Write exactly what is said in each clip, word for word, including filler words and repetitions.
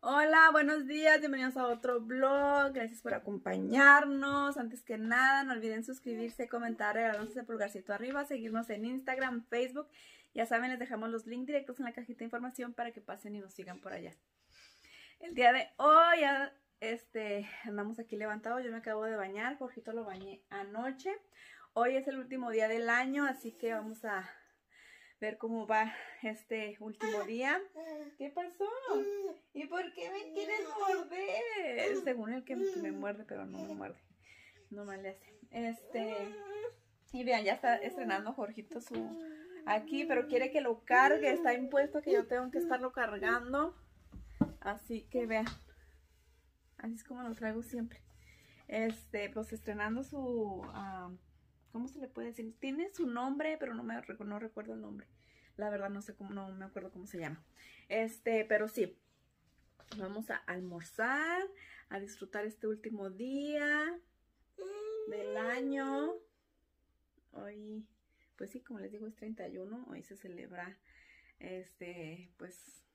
Hola, buenos días, bienvenidos a otro vlog, gracias por acompañarnos. Antes que nada, no olviden suscribirse, comentar, regalarnos ese pulgarcito arriba, seguirnos en Instagram, Facebook. Ya saben, les dejamos los links directos en la cajita de información para que pasen y nos sigan por allá. El día de hoy ya, este, andamos aquí levantados, yo me acabo de bañar, Jorgito lo bañé anoche. Hoy es el último día del año, así que vamos a ver cómo va este último día. ¿Qué pasó? ¿Y por qué me quieres morder? Según el que me muerde, pero no me muerde. No mal le hace. Este. Y vean, ya está estrenando Jorgito su aquí, pero quiere que lo cargue. Está impuesto que yo tengo que estarlo cargando. Así que vean. Así es como lo traigo siempre. Este, pues estrenando su. Uh, ¿Cómo se le puede decir? Tiene su nombre, pero no me no recuerdo el nombre. La verdad no sé cómo, no me acuerdo cómo se llama. Este, pero sí. Vamos a almorzar, a disfrutar este último día del año. Hoy, pues sí, como les digo, es treinta y uno. Hoy se celebra, este, pues...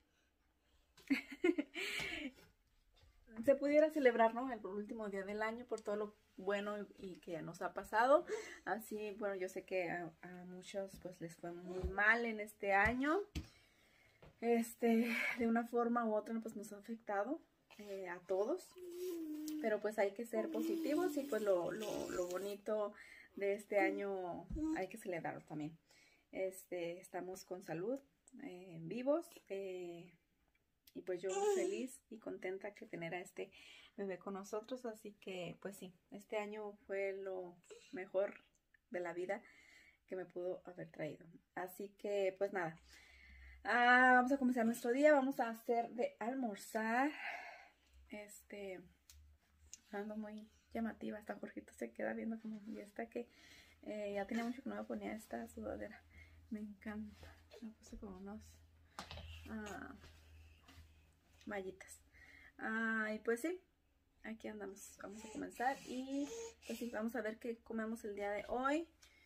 se pudiera celebrar, ¿no? El último día del año por todo lo bueno y que ya nos ha pasado. Así, bueno, yo sé que a, a muchos pues les fue muy mal en este año. Este, de una forma u otra pues nos ha afectado eh, a todos. Pero pues hay que ser positivos y pues lo, lo, lo bonito de este año hay que celebrarlo también. Este, estamos con salud, eh, vivos, eh, y pues yo feliz y contenta que tener a este bebé con nosotros. Así que pues sí, este año fue lo mejor de la vida que me pudo haber traído. Así que pues nada, ah, vamos a comenzar nuestro día. Vamos a hacer de almorzar. Este, ando muy llamativa. Hasta Jorgito se queda viendo como, ya está que eh, ya tenía mucho que no me ponía esta sudadera. Me encanta. Me puse como unos... Ah, mallitas. Ah, y pues sí, aquí andamos. Vamos a comenzar y pues sí, vamos a ver qué comemos el día de hoy.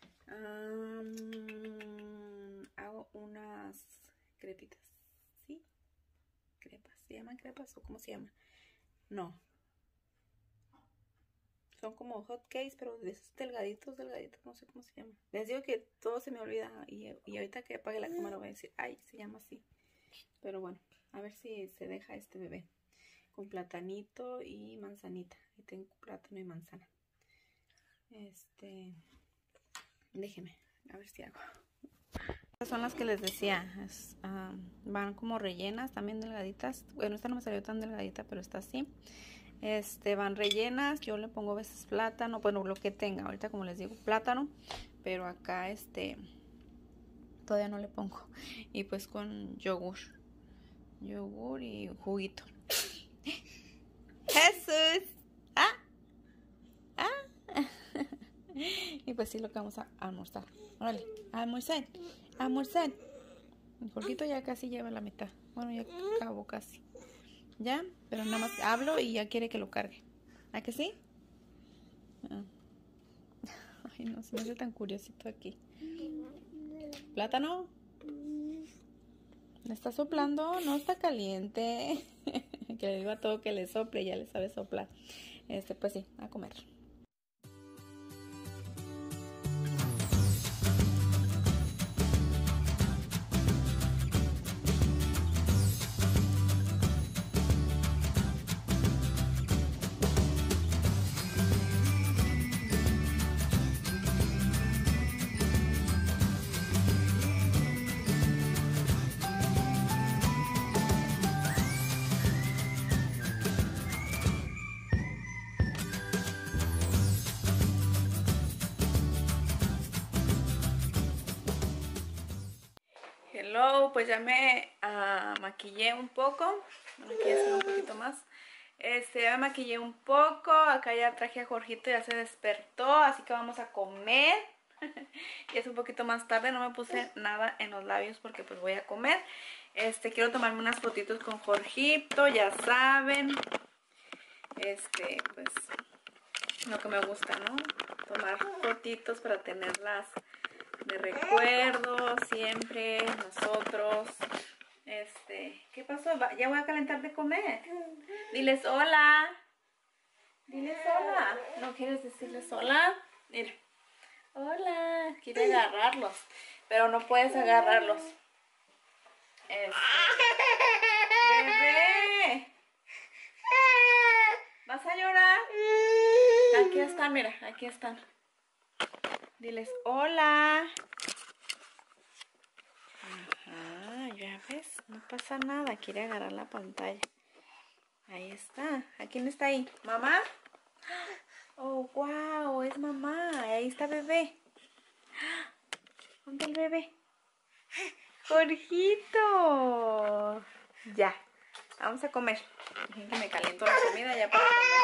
Um, hago unas crepitas, ¿sí? Crepas, ¿se llaman crepas o cómo se llama? No. Son como hot cakes, pero de esos delgaditos, delgaditos, no sé cómo se llama. Les digo que todo se me olvida y, y ahorita que apague la cámara voy a decir, ay, se llama así. Pero bueno, a ver si se deja este bebé. Con platanito y manzanita. Ahí tengo plátano y manzana. Este... Déjeme, a ver si hago. Estas son las que les decía. Es, um, van como rellenas, también delgaditas. Bueno, esta no me salió tan delgadita, pero está así. Este, van rellenas. Yo le pongo a veces plátano. Bueno, lo que tenga. Ahorita como les digo, plátano. Pero acá, este... todavía no le pongo. Y pues con yogur. Yogur y juguito. Jesús. Ah. Ah. Y pues sí, lo que vamos a almorzar. Órale, a almorzar. A almorzar. El Jorgito ya casi lleva la mitad. Bueno, ya acabó casi. Ya, pero nada más hablo y ya quiere que lo cargue. ¿A que sí? Ah. Ay, no, se me hace tan curiosito aquí. ¿Plátano? ¿Le está soplando? No está caliente. Que le digo a todo que le sople y ya le sabe soplar. Este, pues sí, a comer. Hello, pues ya me uh, maquillé un poco. Bueno, aquí ya se ve un poquito más. Este, ya me maquillé un poco. Acá ya traje a Jorgito, ya se despertó. Así que vamos a comer. Y es un poquito más tarde, no me puse nada en los labios porque pues voy a comer. Este, quiero tomarme unas fotitos con Jorgito, ya saben. Este, pues lo que me gusta, ¿no? Tomar fotitos para tenerlas de recuerdo siempre nosotros. Este, ¿qué pasó? pasó? Va, ya voy a calentar de comer. Diles hola. Diles hola. ¿No quieres decirles hola? Mira. Hola. Quiere agarrarlos, pero no puedes agarrarlos. Este. Bebé. ¿Vas a llorar? Aquí están, mira, aquí están. Diles hola. Ajá, ya ves, no pasa nada, quiere agarrar la pantalla. Ahí está. ¿A quién está ahí? ¿Mamá? Oh, wow, es mamá. Ahí está bebé. ¿Dónde el bebé? Jorgito. Ya, vamos a comer. Dejen que me caliento la comida ya para comer.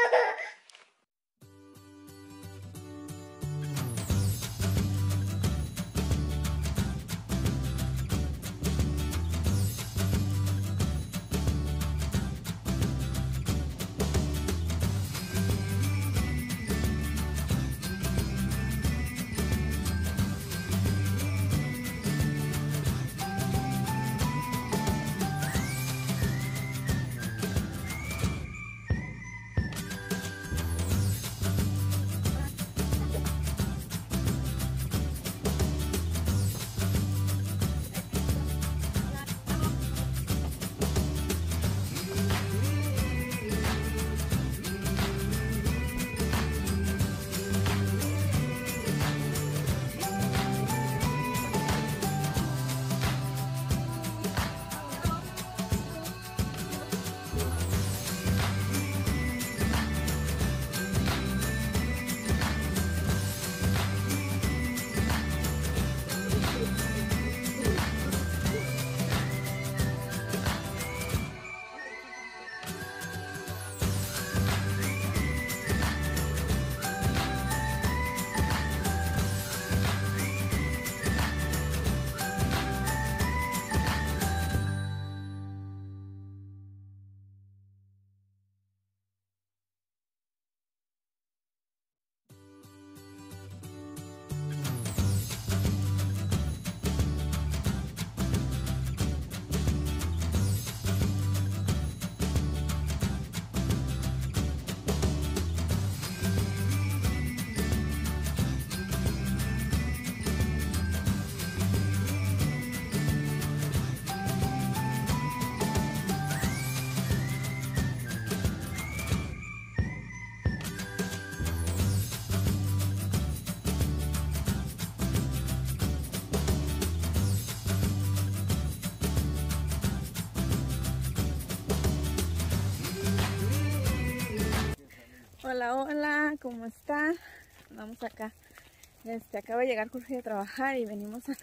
Hola, hola, ¿cómo está? Vamos acá. Este, acaba de llegar Jorge de trabajar y venimos a,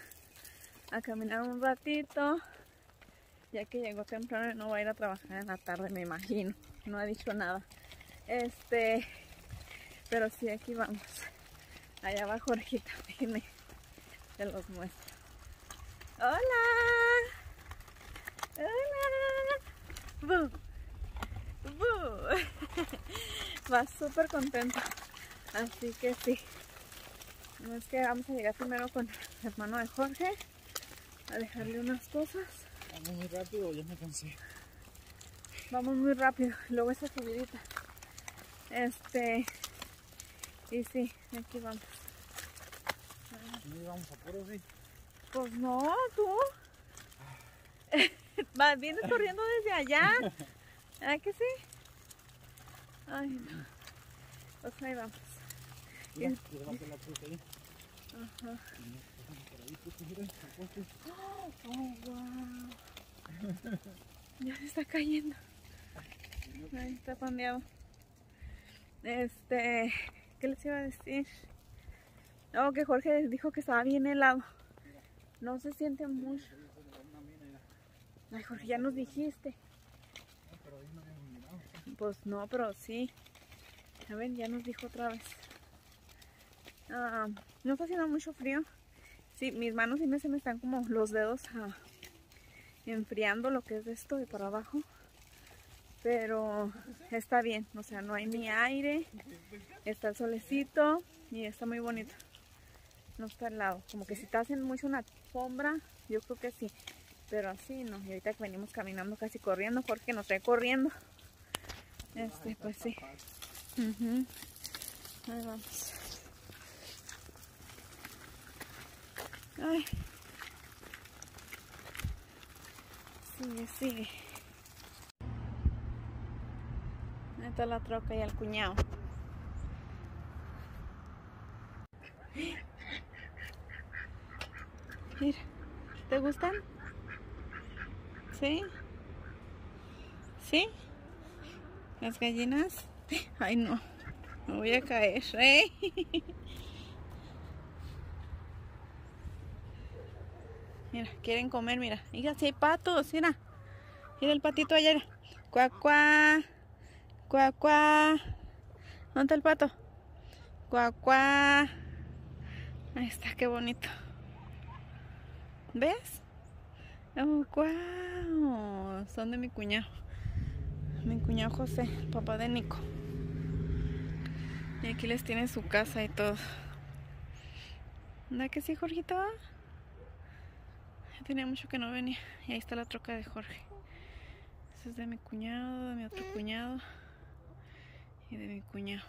a caminar un ratito. Ya que llegó temprano y no va a ir a trabajar en la tarde, me imagino. No ha dicho nada. Este, pero sí, aquí vamos. Allá va Jorgito, déjenme, se los muestro. ¡Hola! ¡Hola! ¡Bu! ¡Bu! Va súper contento. Así que sí. No es que vamos a llegar primero con el hermano de Jorge a dejarle unas cosas. Vamos muy rápido, ya me cansé. Vamos muy rápido, luego esa subidita. Este. Y sí, aquí vamos. ¿No vamos a puro, sí? Pues no, tú. Va, vienes corriendo desde allá. ¿Ah, que sí? Ay, no. Pues ahí vamos. Mira, levante la cruz ahí. Ajá. Por ahí, pues, mira, el poste. Oh, wow. Ya se está cayendo. Ahí está pandeado. Este, ¿qué les iba a decir? No, que Jorge dijo que estaba bien helado. No se siente mucho. Ay, Jorge, ya nos dijiste. Pues no, pero sí. A ver, ya nos dijo otra vez. Ah, no está haciendo mucho frío. Sí, mis manos sí me, se me están como los dedos ah, enfriando lo que es de esto de para abajo. Pero está bien, o sea, no hay ni aire. Está el solecito y está muy bonito. No está helado. Como que si te hacen mucho una sombra, yo creo que sí. Pero así no, y ahorita que venimos caminando casi corriendo, Jorge nos trae corriendo. Este, pues sí. Uh-huh. Ahí vamos. Ay. Sigue, sigue. Ahí está la troca y el cuñado. Mira, ¿te gustan? ¿Sí? ¿Sí? ¿Las gallinas? Ay, no, me voy a caer, ¿eh? Mira, quieren comer, mira. Mira, si hay patos, mira. Mira el patito ayer. Cuá, cuá. Cuá, cuá. ¿Dónde está el pato? Cuá, cuá. Ahí está, qué bonito. ¿Ves? Oh, guau. Son de mi cuñado. Mi cuñado José, el papá de Nico. Y aquí les tiene su casa y todo. ¿Verdad que sí, Jorgito? Ya tenía mucho que no venía. Y ahí está la troca de Jorge. Ese es de mi cuñado, de mi otro cuñado. Y de mi cuñado.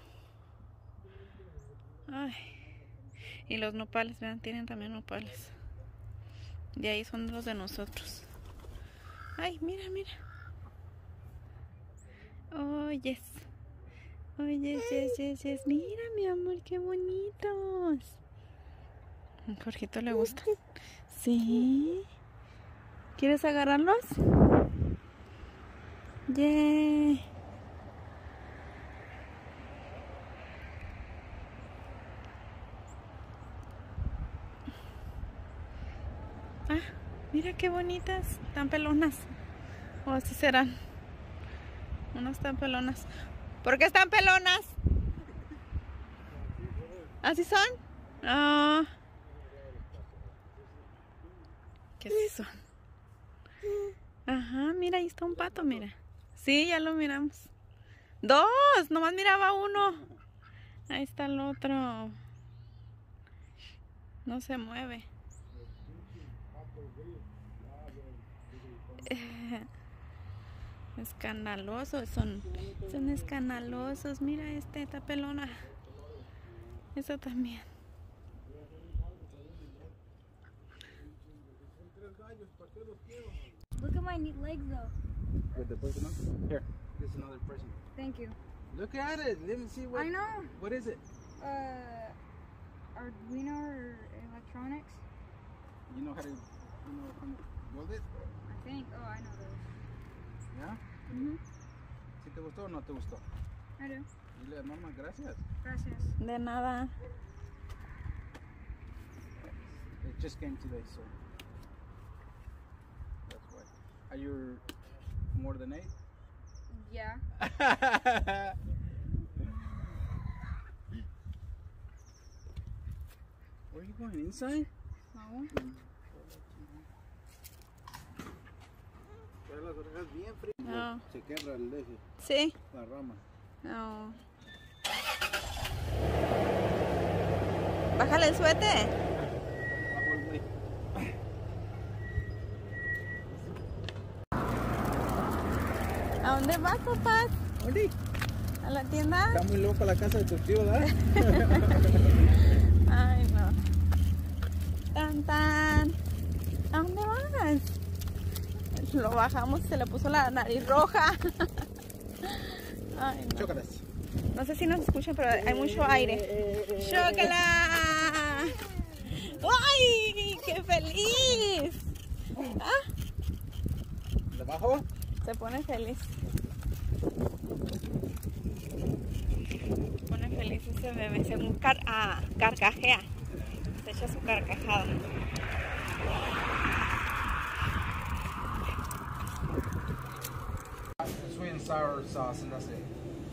Ay. Y los nopales, vean, tienen también nopales. De ahí son los de nosotros. Ay, mira, mira. Oh, yes. Oh, yes, yes, yes, yes. Mira, mi amor, qué bonitos. A Jorgito le gusta. ¿Sí? ¿Quieres agarrarlos? Yeah. Ah, mira qué bonitas. Están pelonas. O así serán. Unas están pelonas. ¿Por qué están pelonas? ¿Así son? Ah. ¿Qué así son? Ajá, mira, ahí está un pato, mira. Sí, ya lo miramos. Dos, nomás miraba uno. Ahí está el otro. No se mueve. Escandalosos, son, son escandalosos. Mira este, esta pelona. Eso también. Look at my neat legs though. With the person on? Here, this is another person. Thank you. Look at it. Let me see what. I know. What is it? Uh, Arduino or electronics? You know how to, you know how to build it? I think. Oh, I know those. Yeah. Mhm. ¿Sí te gustó o no te gustó? I do. Dile a mamá gracias. Gracias. De nada. It just came today, so that's why. Are you more than eight? Yeah. Where are you going? Inside? No. Trae las orejas bien frías. No. Se quebra el eje, Sí. la rama. No. Bájale el suéter. Bajo el güey. ¿A dónde vas, papá? ¿Dónde? ¿A la tienda? Está muy loca la casa de tu tío, ¿verdad? Ay, no. Tan, tan. ¿A dónde vas? Lo bajamos y se le puso la nariz roja. Ay, no. Chócalas. No sé si nos escuchan, pero hay mucho aire. ¡Chócala! ¡Ay! ¡Qué feliz! ¿Ah? ¿Debajo? Se pone feliz. Se pone feliz ese bebé. Se car ah, carcajea. Se echa su carcajada. Sweet and sour sauce, and that's it.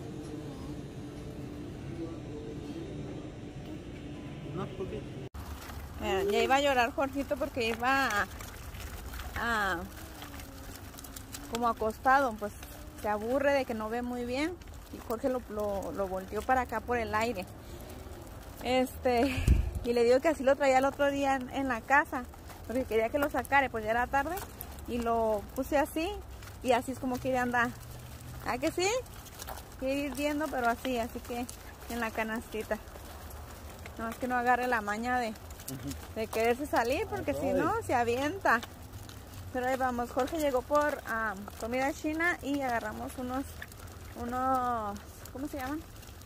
No, ¿por qué? Miren, ya iba a llorar Jorgito porque iba a, a, como acostado, pues se aburre de que no ve muy bien y Jorge lo, lo, lo volteó para acá por el aire. Este, y le digo que así lo traía el otro día en, en la casa porque quería que lo sacara, pues ya era tarde y lo puse así y así es como quiere andar. ¿Ah que sí? Quiere ir viendo, pero así, así que en la canastita. No es que no agarre la maña de, de quererse salir, porque si no se avienta. Pero ahí vamos. Jorge llegó por um, comida china y agarramos unos, unos, ¿cómo se llaman?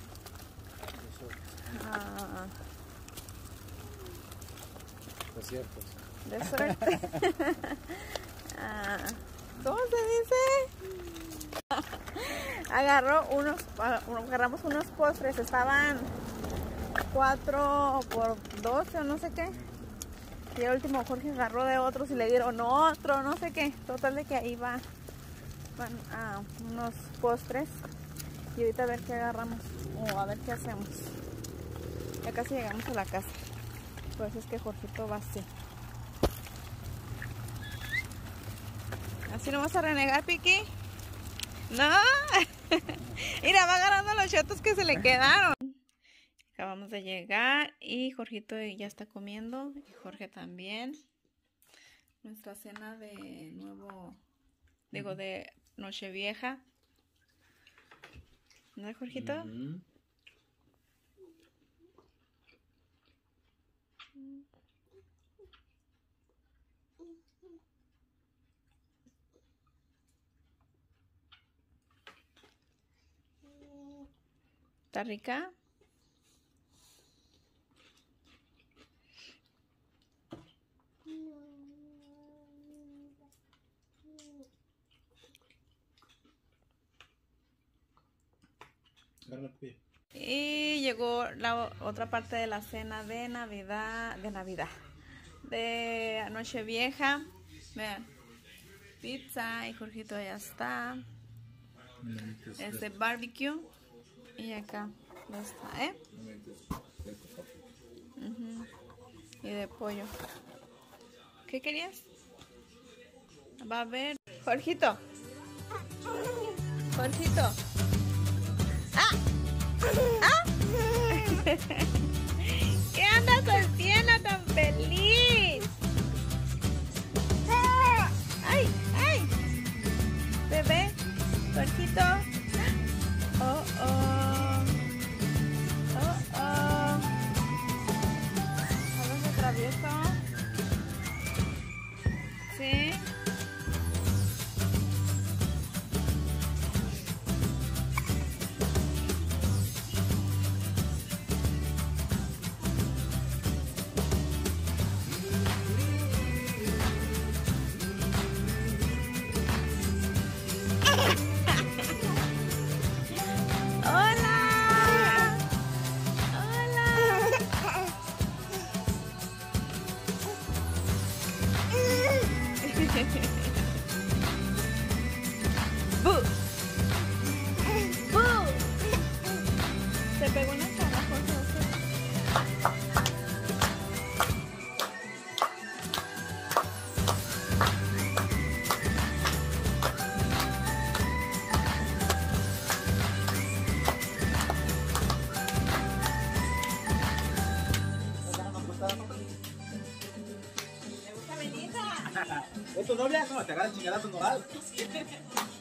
Uh, Desiertos. De suerte. uh, ¿Cómo se dice? Agarró unos, agarramos unos postres, estaban cuatro por doce o no sé qué. Y el último Jorge agarró de otros y le dieron otro, no sé qué. Total de que ahí va, van a unos postres. Y ahorita a ver qué agarramos o a ver qué hacemos. Ya casi llegamos a la casa. Por eso es que Jorgito va así. ¿Así no vas a renegar, Piqui? No. Mira, va agarrando los chotos que se le quedaron. Acabamos de llegar y Jorgito ya está comiendo y Jorge también. Nuestra cena de nuevo, digo de Nochevieja. ¿No, Jorgito? Uh-huh. ¿Está rica? Y llegó la otra parte de la cena de Navidad, de Navidad, de Nochevieja. Vean, pizza y Jorgito ya está. Este barbecue y acá ya está, ¿eh? Uh-huh. Y de pollo. ¿Qué querías? Va a ver, Jorgito. Jorgito. ¡Ah! ¡Ah! ¿Qué andas haciendo tan feliz? ¡Ay! ¡Ay! Bebé, Jorgito. Oh, oh. Oh, oh. ¿Algo se atravieso? ¿Sí? ¡Bu! ¡Bu! Se pegó una cara, Jorge. ¿Es tu novia? No, te agarras chingadazo moral.